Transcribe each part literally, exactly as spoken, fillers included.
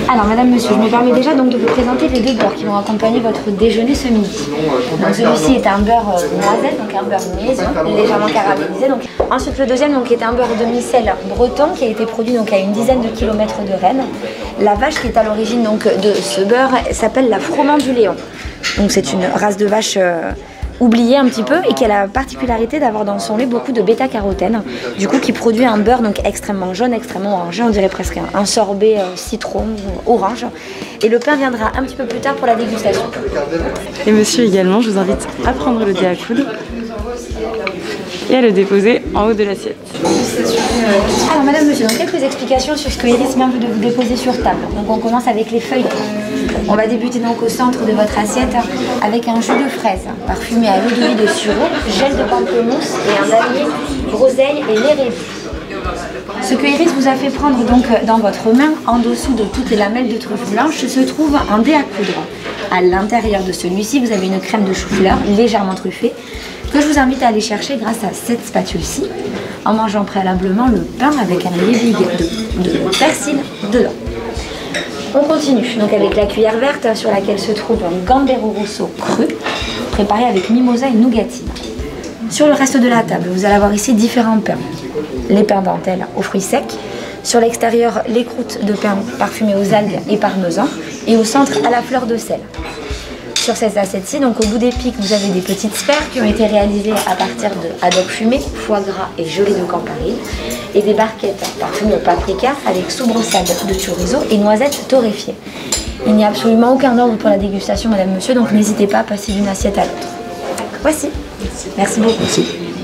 Alors madame, monsieur, je me permets déjà donc de vous présenter les deux beurres qui vont accompagner votre déjeuner ce midi. Donc celui-ci est un beurre noisette, donc un beurre maison, légèrement caramélisé. Donc. Ensuite le deuxième donc, est un beurre demi-sel breton qui a été produit donc, à une dizaine de kilomètres de Rennes. La vache qui est à l'origine donc de ce beurre s'appelle la Froment du Léon. Donc c'est une race de vache euh, oubliée un petit peu et qui a la particularité d'avoir dans son lait beaucoup de bêta-carotène, du coup qui produit un beurre donc extrêmement jaune, extrêmement orangé, on dirait presque un, un sorbet euh, citron ou orange. Et le pain viendra un petit peu plus tard pour la dégustation. Et monsieur également, je vous invite à prendre le dé à coudre et à le déposer en haut de l'assiette. Alors madame, monsieur, donc quelques explications sur ce que Iris vient de vous déposer sur table. Donc on commence avec les feuilles. On va débuter donc au centre de votre assiette avec un jus de fraise parfumé à l'eau de vie de sureau, gel de pamplemousse et un damier, groseille et lait réduit. Ce que Iris vous a fait prendre donc dans votre main, en dessous de toutes les lamelles de truffe blanche, se trouve un dé à coudre. À l'intérieur de celui-ci, vous avez une crème de chou-fleur légèrement truffée que je vous invite à aller chercher grâce à cette spatule-ci, en mangeant préalablement le pain avec un lébig de, de persil dedans. On continue donc avec la cuillère verte sur laquelle se trouve un Gambero Rosso cru, préparé avec mimosa et nougatine. Sur le reste de la table, vous allez avoir ici différents pains. Les pains dentelles aux fruits secs, sur l'extérieur les croûtes de pain parfumées aux algues et parmesan, et au centre à la fleur de sel. Sur cette assiette-ci, donc au bout des pics, vous avez des petites sphères qui ont été réalisées à partir de haddock fumé, foie gras et gelée de Campari, et des barquettes parfumées au paprika avec soubresaade de chorizo et noisettes torréfiées. Il n'y a absolument aucun ordre pour la dégustation, madame, monsieur, donc n'hésitez pas à passer d'une assiette à l'autre. Voici. Merci beaucoup. Merci.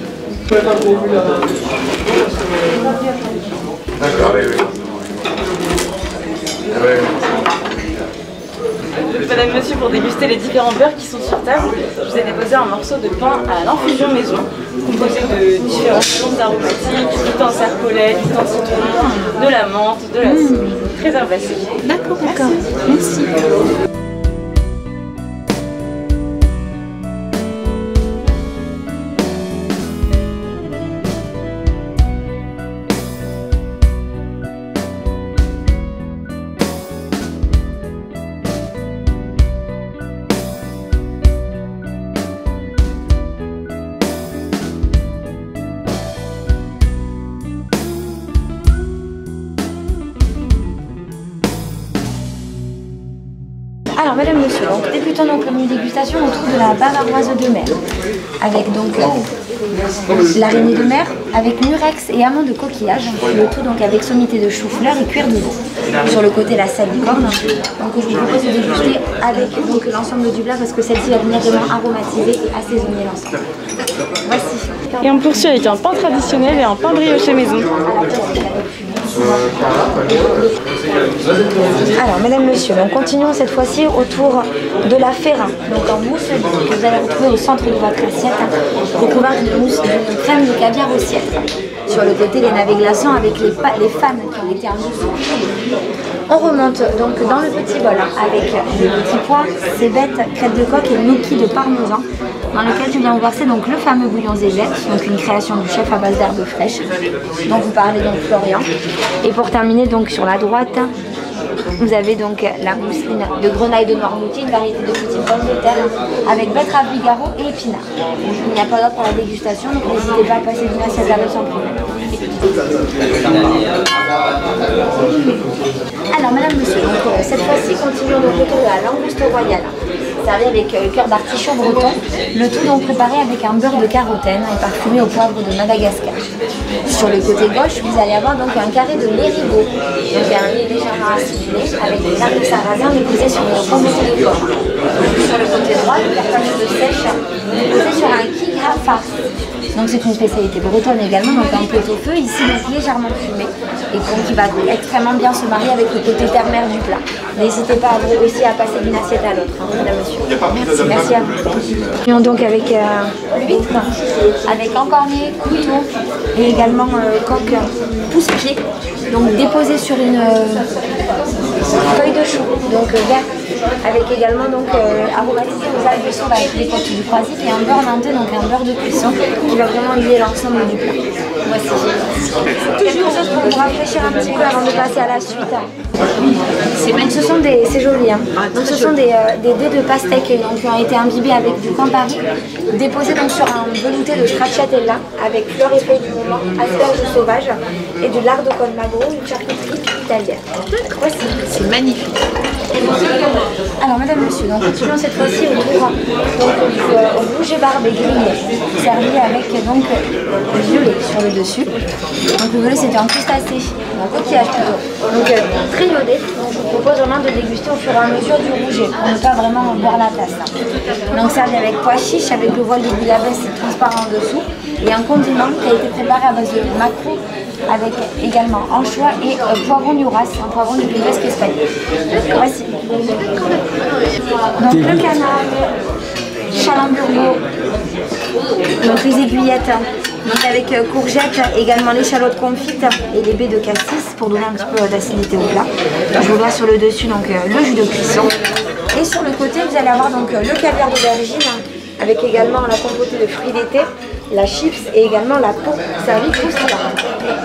D'accord, oui, oui. Madame, monsieur, pour déguster les différents beurres qui sont sur table, je vous ai déposé un morceau de pain à l'infusion maison, composé de différentes plantes aromatiques, du thym serpolet, du thym citron, de la menthe, de la sauge, mmh. Très herbacé. D'accord, d'accord. Merci. Merci. Alors madame, monsieur, donc débutons donc le menu dégustation autour de la bavaroise de mer, avec donc euh, l'araignée de mer, avec murex et amande de coquillage, le tout donc avec sommité de chou-fleur et cuir de veau. Sur le côté la salicorne, donc je vous propose de déguster avec donc l'ensemble du plat parce que celle-ci va venir vraiment aromatiser et assaisonner l'ensemble. Voici. Et on poursuit avec un pain traditionnel et un pain brioché maison. Alors, mesdames, messieurs, donc continuons cette fois-ci autour de la ferra, donc en mousse que vous allez retrouver au centre de votre assiette, recouverte d'une mousse d'une crème de caviar au ciel. Sur le côté, les navets glaçants avec les, les fans qui ont été en mousse. On remonte donc dans le petit bol avec des petits pois, cébettes, crêpes de coque et gnocchi de parmesan, dans lequel je viens vous verser donc le fameux bouillon zézette, donc une création du chef à base d'herbes fraîches, dont vous parlez donc Florian. Et pour terminer donc sur la droite, vous avez donc la mousseline de grenaille de Noirmoutier, une variété de petites pommes de terre avec betterave bigarreau et épinards. Il n'y a pas d'ordre pour la dégustation, donc n'hésitez pas à passer d'une assiette à l'autre sans problème. Alors madame, monsieur, donc, euh, cette fois-ci continuons donc autour de la langouste royale, servi avec euh, cœur d'artichaut breton, le tout donc préparé avec un beurre de carotène et parfumé au poivre de Madagascar. Sur le côté gauche, vous allez avoir donc un carré de lait rigaud, donc un lait légèrement acidulé avec des larmes de sarrasin déposées sur une pomme de porc. Sur le côté droit, le carpaccio de sèche déposé sur un kigra farce. Donc c'est une spécialité bretonne également, donc un pot au feu, ici donc légèrement fumé, et donc qui va extrêmement bien se marier avec le côté terre-mer du plat. N'hésitez pas à vous aussi à passer d'une assiette à l'autre, hein, madame, monsieur. Merci, merci à vous. Et donc avec euh, l'huître, avec encorné, couteau et également euh, coque pousse-pied, donc déposé sur une euh, feuille de chou, donc euh, verte, avec également donc euh, aromatisé aux algues sauvages, des côtes du croisic et un beurre nantais, donc un beurre de cuisson qui va vraiment lier l'ensemble du plat. Voici. Quelque chose pour vous rafraîchir un petit peu avant de passer à la suite. Ce sont des, c'est joli, hein. Donc ce sont des, euh, des dés de pastèque donc, qui ont été imbibés avec du Campari, déposés donc sur un velouté de stracciatella avec fleurs et feuilles du moment, asperges sauvages et de lard de Colmagro, une charcuterie italienne. Voici. C'est magnifique. Alors madame, monsieur, donc continuons cette fois-ci au tour donc, euh, au rouge et barbe et grillé, servi avec donc le violet sur le dessus. Donc le violet c'était un crustacé, un coquillage plutôt, donc euh, très iodé. Donc je vous propose vraiment de déguster au fur et à mesure du rouget pour ne pas vraiment boire la tasse. Donc servi avec pois chiche, avec le voile de bouillabaisse transparent en dessous et un condiment qui a été préparé à base de maquereau avec également anchois et euh, poivron du Ras, un poivron du Gruyère espagnol. Voici. Donc le canard, chalamburgo, donc les aiguillettes, donc avec euh, courgettes, également l'échalote confite et les baies de cassis pour donner un petit peu d'acidité au plat. Je vous vois sur le dessus donc euh, le jus de cuisson. Et sur le côté vous allez avoir donc euh, le caviar d'aubergine avec également la compotée de fruits d'été, la chips et également la peau servie croustillante.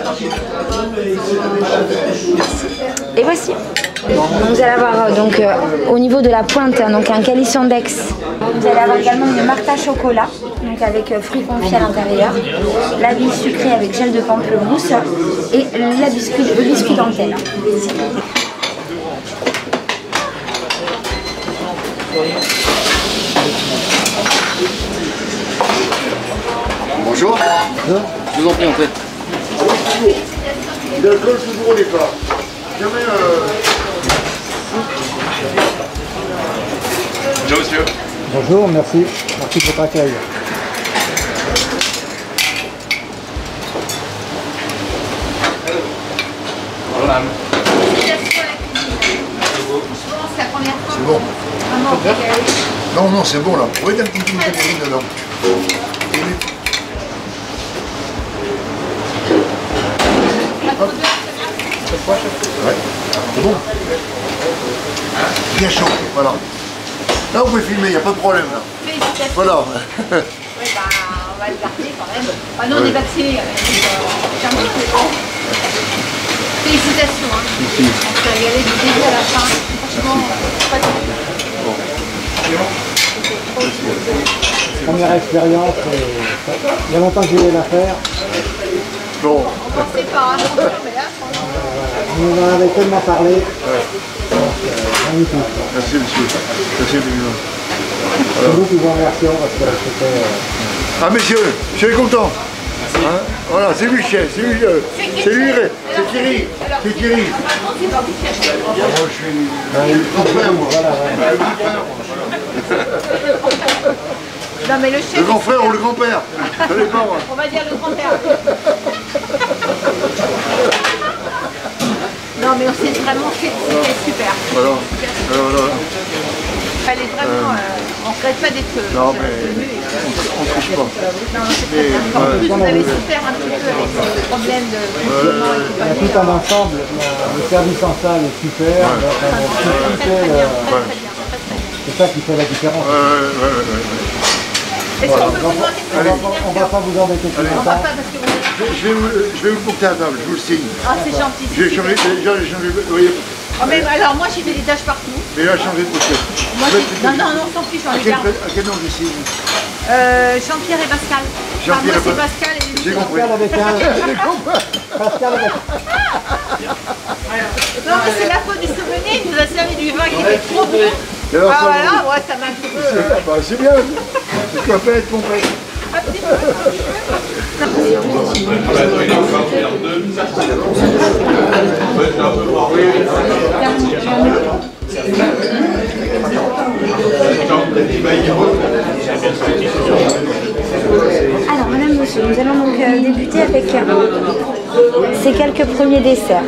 Et voici. Donc vous allez avoir donc euh, au niveau de la pointe donc un calisson d'Aix. Vous allez avoir également une Martha chocolat donc avec euh, fruits confits à l'intérieur, la bille sucrée avec gel de pamplemousse et la biscuit, le biscuit dentelle. Bonjour. Je vous en prie, en fait. Il a le col toujours au départ. Jamais. Euh... Bonjour, monsieur. Bonjour, merci. Merci de votre accueil. Voilà. C'est bon. Non, non, c'est bon là. Vous voyez un petit peu de margarine dedans. Ouais, c'est bon. Bien chaud, voilà. Là, vous pouvez filmer, il n'y a pas de problème. Là. Félicitations. Voilà. Ouais, bah, on va le garder quand même. Ah non, on est vaccinés. Euh, Félicitations. Hein. Merci. On s'est régalé du début à la fin. Franchement, pas de Bon. Première expérience, euh, il y a longtemps que je voulais la faire. Bon. On pensait pas, hein, mais là, franchement. On nous en avait tellement parlé. Ouais. Donc, euh, magnifique. Merci, monsieur. Merci, monsieur. C'est nous qui vous remercions parce que c'était... Euh... Ah, messieurs, je suis content. Hein, voilà, c'est Michel, c'est lui, euh, c'est lui, c'est Thierry, c'est Thierry. Moi, je suis le grand-frère, moi. Voilà, ouais. Le grand-frère, moi. Non, mais le chef. Le grand frère ou le grand-père, ça dépend, moi. On va dire le grand-père. Non, mais on s'est vraiment fait, c'était super. Voilà, voilà, voilà. Fallait vraiment, euh, on ne regrette pas d'être venu. Non, mais on ne triche pas. Non, c'est très bien. En plus, vous avez souffert un petit peu avec ce problème de fonctionnement et Il y a tout un ensemble, le service en salle est super, Ouais. donc on a Très, tout très, fait, très bien, euh, très, très bien, très, très bien. c'est ça qui fait la différence. Ouais, ouais, ouais, ouais, ouais. Est-ce Voilà. qu'on peut vous demander On va, on va pas vous embêter plus On va longtemps. pas parce que vous êtes... Je je vais, vous, je vais vous porter à table, je vous le signe. Ah, c'est gentil. J'ai changé, déjà j'ai changé, vous voyez, Oh, mais alors moi j'ai fait des tâches partout. mais là j'ai changé de pochette. Moi, j'ai- non, non, non, tant pis, j'en À ai quel, gardé. à quel nom je signe? Euh, Jean-Pierre et Pascal. Enfin, Jean-Pierre moi et c'est Pas- Pascal et J'ai Lucien. compris. Pascal avec un... Pascal avec... Non, mais c'est la faute du sommelier, il nous a servi du vin qui était trop bon. Et alors, Ah ça, voilà, vous- ouais, ça m'a un petit peu... Ah bah, c'est bien, c'est quoi pas être complet. un petit peu. Alors madame, monsieur, nous allons donc euh, débuter avec euh, ces quelques premiers desserts.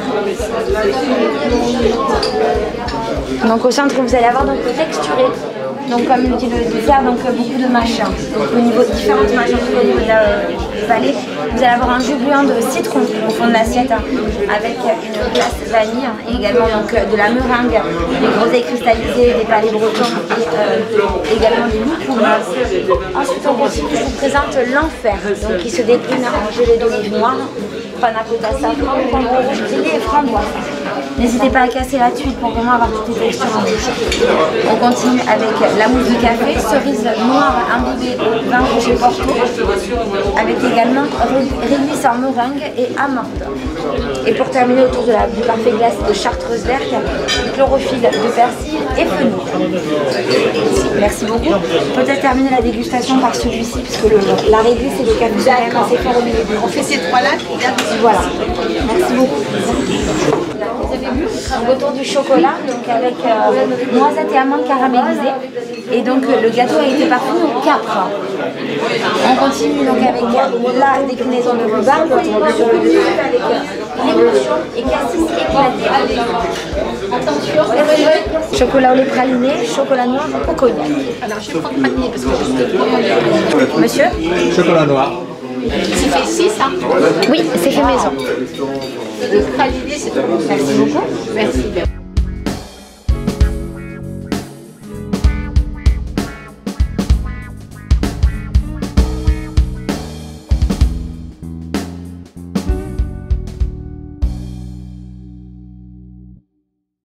Donc au centre vous allez avoir donc le texturé. Donc comme le dit le dessert, donc euh, beaucoup de mâches. Donc au niveau de différentes mâches, donc au niveau de la euh, vallée, vous allez avoir un jus bouillant de citron au fond de l'assiette hein, avec une glace vanille et également donc euh, de la meringue, des groseilles cristallisées, des palais bretons et euh, également des loukoums. Ensuite on continue, je vous présente l'enfer, donc qui se décline en gelée d'olive noire, panna cotta safran, poivron rouge grillé et framboise. N'hésitez pas à casser la tuile pour vraiment avoir toutes les textures en bouche. On continue avec la mousse de café, cerise noire imbibée au vin rouge Porto, avec également réglisse en meringue et amande. Et pour terminer autour de la, du parfait glace de chartreuse verte, chlorophylle de persil et fenouil. Merci beaucoup. Peut-être terminer la dégustation par celui-ci, puisque le, la réglisse et le café sont quand même assez fort au milieu. On fait ces trois-là, voilà. Merci beaucoup. Donc, autour du chocolat, donc avec euh, noisettes et amandes caramélisées. Et donc le gâteau a été parfumé au capre. On continue donc avec la déclinaison de rhubarbe sur le dessus avec l'émotion et cassis éclaté. Chocolat au lait praliné, chocolat noir au cognac. Alors je vais prendre praliné parce que je sais. Monsieur? Chocolat noir. C'est fait ici ça? Oui, c'est fait maison. Le praliné c'est tout. Merci beaucoup. Merci.